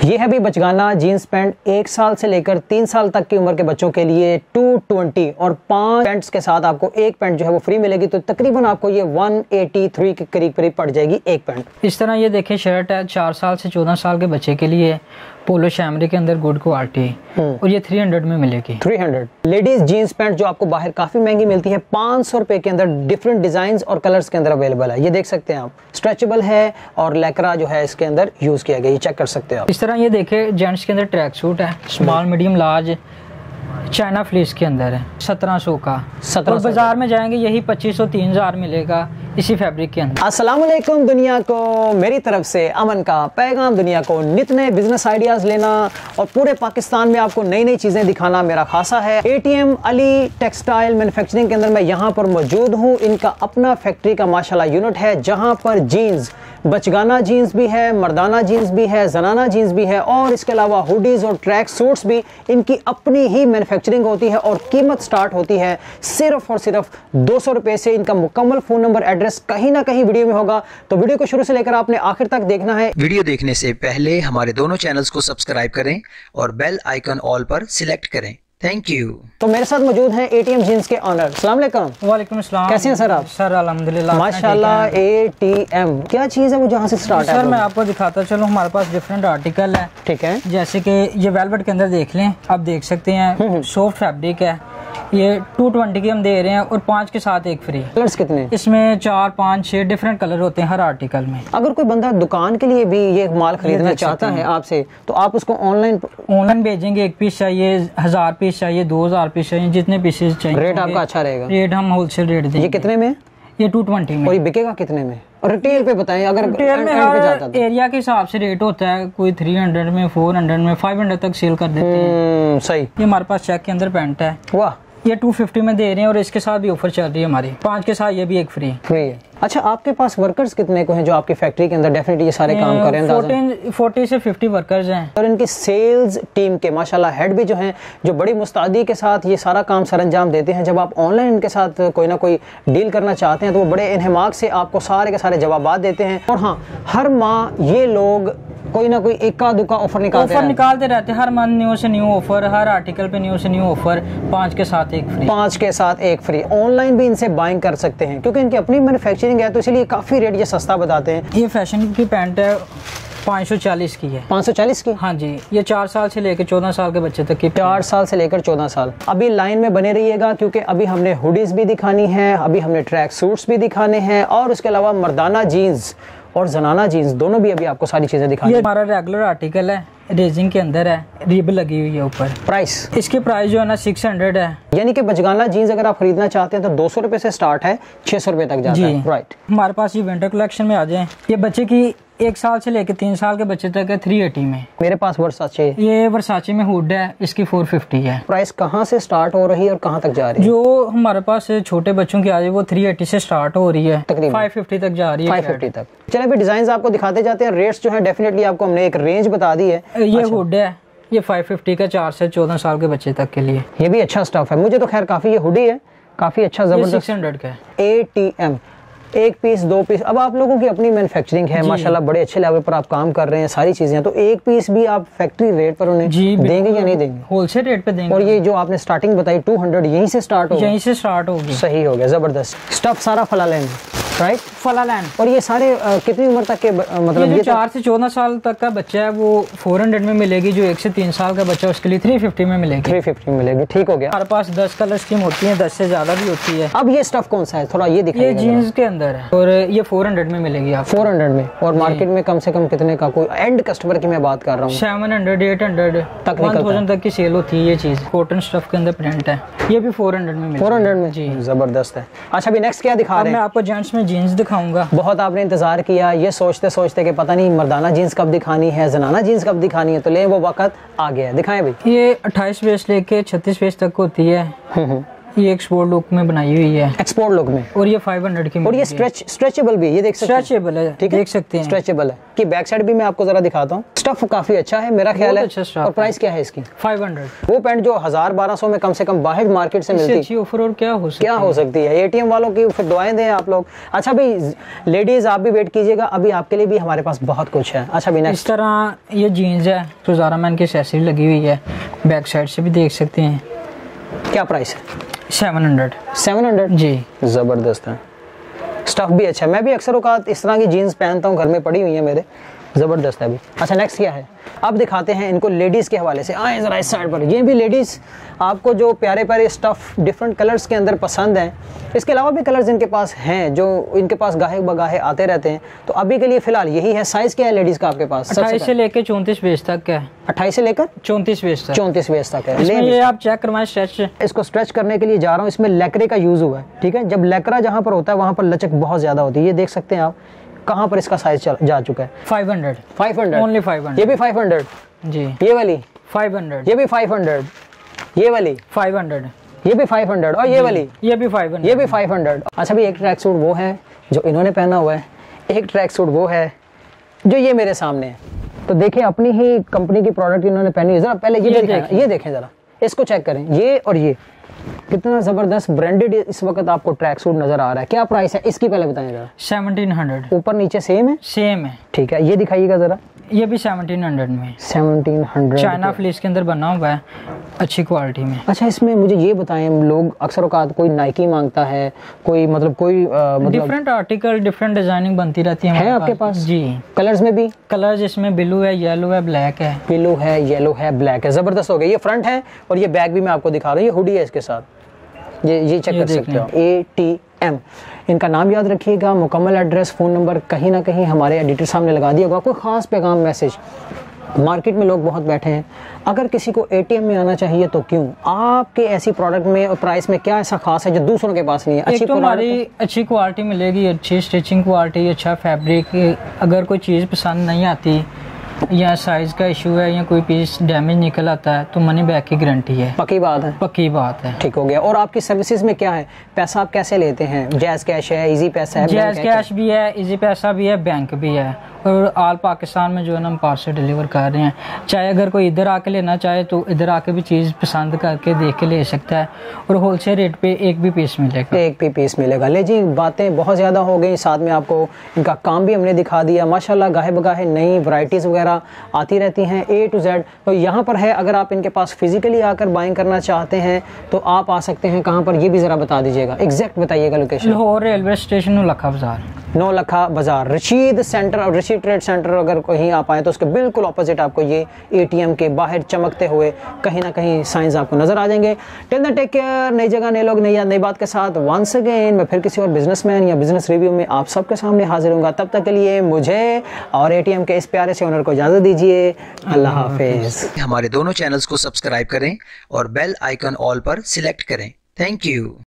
ये है भी बचगाना जीन्स पैंट, 1 साल से लेकर 3 साल तक की उम्र के बच्चों के लिए 220 और 5 पैंट्स के साथ आपको एक पैंट जो है वो फ्री मिलेगी। तो तकरीबन आपको ये 183 के करीब पड़ जाएगी एक पैंट। इस तरह ये देखिए शर्ट है 4 साल से 14 साल के बच्चे के लिए, पोलो शैमरी के अंदर गुड क्वालिटी, और ये 300 में मिलेगी। 300। लेडीज जीन्स पैंट जो आपको बाहर काफी महंगी मिलती है, 500 रुपए के अंदर डिफरेंट डिजाइन और कलर्स के अंदर अवेलेबल है। ये देख सकते हैं आप, स्ट्रेचेबल है और लेकरा जो है इसके अंदर यूज किया गया, ये चेक कर सकते हैं आप। इस तरह ये देखे जेंट्स के अंदर ट्रैक सूट है, small medium large, China fleece के अंदर है, 1700 का। 1700 बाजार में जाएंगे यही 2500-3000 मिलेगा इसी फैब्रिक के अंदर। अस्सलाम वालेकुम दुनिया को, मेरी तरफ से अमन का पैगाम। दुनिया को नित नए बिजनेस आइडियाज लेना और पूरे पाकिस्तान में आपको नई नई चीजें दिखाना मेरा खासा है। ATM अली टेक्सटाइल मैन्युफैक्चरिंग के अंदर मैं यहाँ पर मौजूद हूँ। इनका अपना फैक्ट्री का माशाल्लाह यूनिट है, जहाँ पर जीन्स, बचगाना जीन्स भी है, मर्दाना जीन्स भी है, जनाना जीन्स भी है, और इसके अलावा हुडीज और ट्रैक सूट्स भी इनकी अपनी ही मैन्युफैक्चरिंग होती है। और कीमत स्टार्ट होती है सिर्फ और सिर्फ 200 रुपए से। इनका मुकम्मल फोन नंबर एड्रेस कहीं ना कहीं वीडियो में होगा, तो वीडियो को शुरू से लेकर आपने आखिर तक देखना है। वीडियो देखने से पहले हमारे दोनों चैनल्स को सब्सक्राइब करें और बेल आइकन ऑल पर सिलेक्ट करें। Thank you. तो मेरे साथ मौजूद हैं ATM जीन्स के ऑनर। अस्सलाम वालेकुम। वालेकुम अस्सलाम। कैसे हैं सर आप? सर अल्हम्दुलिल्लाह माशाल्लाह। ATM क्या चीज है वो जहाँ से स्टार्ट है? सर मैं आपको दिखाता चलो, हमारे पास डिफरेंट आर्टिकल है। ठीक है। जैसे कि ये वेलवेट के अंदर देख लें, आप देख सकते हैं सॉफ्ट फैब्रिक है, ये 220 की हम दे रहे हैं और 5 के साथ एक फ्री। कलर्स कितने? इसमें 4, 5, 6 डिफरेंट कलर होते हैं हर आर्टिकल में। अगर कोई बंदा दुकान के लिए भी ये माल खरीदना चाहता है आपसे, तो आप उसको ऑनलाइन भेजेंगे। 1 पीस चाहिए, 1000 पीस चाहिए, 2000 पीस चाहिए, जितने पीसेस चाहिए। रेट आपका अच्छा रहेगा? रेट हम होलसेल रेट देंगे। ये कितने में? ये 220 में। और ये बिकेगा कितने में? और रिटेल पे बताएं। अगर रिटेल में हर एरिया के हिसाब से रेट होता है, कोई 300 में, 400 में, 500 तक सेल कर देते हैं। सही। ये हमारे पास चेक के अंदर पैंट है, वाह, ये 250 में दे रहे हैं और इसके साथ भी ऑफर चल रही है हमारी, 5 के साथ ये भी एक फ्री है। अच्छा, आपके पास वर्कर्स कितने को हैं जो आपकी फैक्ट्री के अंदर डेफिनेटली ये सारे काम कर रहे हैं? 40 से 50 वर्कर्स हैं। और इनकी सेल्स टीम के माशाल्लाह हेड भी जो हैं, जो बड़ी मुस्तैदी के साथ ये सारा काम सरअंजाम देते हैं। जब आप ऑनलाइन इनके साथ कोई ना कोई डील करना चाहते हैं तो वो बड़े इन्हमाक से आपको सारे के सारे जवाबात देते हैं। और हाँ, हर माह ये लोग कोई ना कोई इक्का दुक्का ऑफर निकालते रहते हैं। हर मंथ न्यू से न्यू ऑफर, हर आर्टिकल पे न्यू से न्यू ऑफर, 5 के साथ एक फ्री। 5 के साथ एक फ्री। ऑनलाइन भी इनसे बाइंग कर सकते हैं क्योंकि इनकी अपनी मैन्युफैक्चरिंग है, तो इसलिए काफी रेट ये सस्ता बताते हैं। ये फैशन की पैंट है, 540 की है। 540 की? हाँ जी। ये 4 साल से लेकर 14 साल के बच्चे तक की। 4 साल से लेकर 14 साल। अभी लाइन में बने रहिएगा क्योंकि अभी हमने हुडीज भी दिखानी है, अभी हमने ट्रैक सूट्स भी दिखाने हैं, और उसके अलावा मर्दाना जीन्स और जनाना जीन्स दोनों भी अभी आपको सारी चीजें दिखानी है। ये हमारा रेगुलर आर्टिकल है, रेजिंग के अंदर है, रिब लगी हुई है ऊपर। प्राइस? इसकी प्राइस जो है ना 600 है। यानी कि बचगाना जीन्स अगर आप खरीदना चाहते हैं तो 200 रुपए से स्टार्ट है, 600 रुपए तक जाता है। राइट। हमारे पास ये विंटर कलेक्शन में आ जाए, ये बच्चे की 1 साल से लेकर 3 साल के बच्चे तक है, 380 में। मेरे पास वर्साचे, ये वर्साचे में हुड है, इसकी 450 है। प्राइस कहाँ से स्टार्ट हो रही है और कहाँ तक जा रही है? जो हमारे पास छोटे बच्चों की आ रही है वो 380 से स्टार्ट हो रही है, तकरीबन 550 तक जा रही है। 550 तक। चलिए अभी डिजाइन आपको दिखाते जाते हैं। रेट्स जो है डेफिनेटली आपको हमने एक रेंज बता दी है। ये हुड है, ये 550 का 4 से 14 साल के बच्चे तक के लिए। ये भी अच्छा स्टफ है, मुझे तो खैर काफी, ये हुडी है काफी अच्छा, जबरदस्त। 600 का। ATM 1 piece 2 piece. अब आप लोगों की अपनी मैन्युफैक्चरिंग है माशाल्लाह, बड़े अच्छे लेवल पर आप काम कर रहे हैं, सारी चीजें। तो 1 पीस भी आप फैक्ट्री रेट पर उन्हें देंगे या नहीं देंगे? होलसेल रेट पे देंगे। और ये जो आपने स्टार्टिंग बताई 200, यहीं से स्टार्ट होगी? यहीं से स्टार्ट होगी। सही हो गया, जबरदस्त स्टफ सारा फलालैन, राइट? फलालैन। और ये सारे कितनी उम्र तक के मतलब? ये 4 से 14 साल तक का बच्चा है वो 400 में मिलेगी, जो 1 से 3 साल का बच्चा उसके लिए 350 में मिलेगी। 350 में मिलेगी, ठीक हो गया। हमारे पास 10 कलर स्कीम होती है, 10 से ज्यादा भी होती है। अब ये स्टफ कौन सा है, थोड़ा ये दिखाइए। ये जीन्स के अंदर है और ये 400 में मिलेगी आप। 400 में? और मार्केट में कम से कम कितने का, कोई एंड कस्टमर की मैं बात कर रहा हूँ? 700, 800 तक 1000 तक की सेल होती है। ये चीज कॉटन स्टफ के अंदर प्रिंट है, ये भी 400 में मिलेगी। 400 में? जी, जबरदस्त है। अच्छा, अभी नेक्स्ट क्या दिखा रहे हैं? मैं आपको जेंट्स में जीन्स दिखाऊंगा। बहुत आपने इंतजार किया, ये सोचते सोचते कि पता नहीं मर्दाना जीन्स कब दिखानी है, जनाना जीन्स कब दिखानी है, तो ले वो वक्त आ गया। दिखाएं भाई। ये 28 पेज लेके 36 पेज तक होती है, ये एक्सपोर्ट लुक में बनाई हुई है, एक्सपोर्ट लुक में, और ये 500 की और ये स्ट्रेचेबल भी, ये देख सकते हैं, स्ट्रेचेबल है, ठीक है, देख सकते हैं, स्ट्रेचेबल है। कि बैक साइड भी मैं आपको जरा दिखाता हूँ, स्टफ काफी अच्छा है मेरा ख्याल है। अच्छा और प्राइस क्या है इसकी? 500। वो पैंट जो 1000-1200 में कम से कम बाहर मार्केट से मिलती है, अच्छी ऑफर और क्या हो सकती है? एटीएम वालों की फिर दुआएं दें आप लोग। अच्छा भाई लेडीज आप भी वेट कीजिएगा, अभी आपके लिए भी हमारे पास बहुत कुछ है। अच्छा भाई इस तरह ये जीन्स है तो ज़ारा मैन की एक्सेसरी लगी हुई है, बैक साइड से भी देख सकते हैं। क्या प्राइस है? 700 जी, जबरदस्त है, स्टफ भी अच्छा है। मैं भी अक्सर औकात इस तरह की जीन्स पहनता हूँ, घर में पड़ी हुई है मेरे, जबरदस्त है अभी। अच्छा नेक्स्ट क्या है? अब दिखाते हैं इनको लेडीज के हवाले से। आए जरा इस साइड पर, ये भी लेडीज आपको जो प्यारे प्यारे स्टफ डिफरेंट कलर्स के अंदर पसंद हैं, इसके अलावा भी कलर्स इनके पास हैं जो इनके पास गाहे बगाहे आते रहते हैं। तो अभी के लिए फिलहाल यही है। साइज क्या है लेडीज का आपके पास? 28 से लेकर 34 वेस्ट तक है। 28 से लेकर 34 वेस्ट तक है। ये आप चेक करवाएं स्ट्रेच। इसको स्ट्रेच करने के लिए जा रहा हूँ, इसमें लेकरे का यूज हुआ है, ठीक है। जब लेकरा जहाँ पर होता है वहाँ पर लचक बहुत ज्यादा होती है। ये देख सकते हैं आप कहाँ पर इसका साइज जा चुका है। 500 ओनली 500। ये भी 500 जी, ये वाली 500, ये भी 500, ये वाली 500, ये भी 500, और ये वाली ये भी 500, ये भी 500। अच्छा भी एक ट्रैक सूट वो है जो इन्होंने पहना हुआ है, एक ट्रैक सूट वो है जो ये मेरे सामने है। तो देखें अपनी ही कंपनी की प्रोडक्ट इन्होंने पहनी है। जरा पहले ये देखें जरा, इसको चेक करें, ये और ये कितना जबरदस्त ब्रांडेड इस वक्त आपको ट्रैक सूट नजर आ रहा है। क्या प्राइस है इसकी पहले बताएं जरा? 1700। ऊपर नीचे सेम है? सेम है, ठीक है। ये दिखाइएगा जरा, ये भी 1700 में, 1700 चाइना फ्लीस के अंदर बना हुआ है, अच्छी क्वालिटी में। अच्छा इसमें मुझे ये बताएं, लोग अक्सर औकात कोई नाइकी मांगता है, कोई मतलब डिफरेंट आर्टिकल डिफरेंट डिजाइनिंग बनती रहती है आपके पास? जी। कलर्स में भी? कलर्स इसमें ब्लू है, येलो है, ब्लैक है। ब्लू है, येलो है, ब्लैक है, जबरदस्त हो गया। ये फ्रंट है और ये बैक भी मैं आपको दिखा रहा हूँ, ये हुडी है इसके साथ, ये चेक कर सकते हो। ATM इनका नाम याद रखिएगा, मुकम्मल एड्रेस, फ़ोन नंबर कहीं ना कहीं हमारे एडिटर सामने लगा दिया होगा। कोई ख़ास पैगाम मैसेज, मार्केट में लोग बहुत बैठे हैं, अगर किसी को ATM में आना चाहिए तो क्यों? आपके ऐसी प्रोडक्ट में और प्राइस में क्या ऐसा खास है जो दूसरों के पास नहीं है? एक तो हमारी अच्छी क्वालिटी मिलेगी, अच्छी स्टिचिंग क्वालिटी, अच्छा फैब्रिक। अगर कोई चीज़ पसंद नहीं आती या साइज का इशू है या कोई पीस डैमेज निकल आता है तो मनी बैक की गारंटी है। पक्की बात है? पक्की बात है। ठीक हो गया। और आपकी सर्विसेज में क्या है? पैसा आप कैसे लेते हैं? जैज़ कैश है, इजी पैसा है? जैज़ कैश भी है, इजी पैसा भी है, बैंक भी है, और ऑल पाकिस्तान में जो है ना हम पार्सल डिलीवर कर रहे हैं। चाहे अगर कोई इधर आके लेना चाहे तो इधर आके भी चीज़ पसंद करके देख के ले सकता है, और होलसेल रेट पे एक भी पीस मिलेगा। एक भी पीस मिलेगा। ले जी, बातें बहुत ज़्यादा हो गई, साथ में आपको इनका काम भी हमने दिखा दिया। माशाल्लाह गाहे बगाहे नई वैरायटीज़ वगैरह आती रहती हैं A to Z। तो यहाँ पर है, अगर आप इनके पास फिजिकली आकर बाइंग करना चाहते हैं तो आप आ सकते हैं। कहाँ पर ये भी ज़रा बता दीजिएगा, एग्जैक्ट बताइएगा location. Lahore railway station, Naulakha Bazaar, Naulakha बाजार, रशीद सेंटर और रशीद ट्रेड सेंटर अगर कहीं आप आए तो उसके बिल्कुल ऑपोजिट आपको ये ATM के बाहर चमकते हुए कहीं ना कहीं साइंस आपको नजर आ जाएंगे। Till then take care. नई जगह, नए लोग, नई बात के साथ वंस अगेन मैं फिर किसी और बिजनेसमैन या बिजनेस रिव्यू में आप सबके सामने हाजिर होऊंगा। तब तक के लिए मुझे और ATM के इस प्यारे से ओनर को इजाजत दीजिए। अल्लाह हाफिज। हमारे दोनों चैनल्स को सब्सक्राइब करें और बेल आइकन ऑल पर सिलेक्ट करें। Thank you.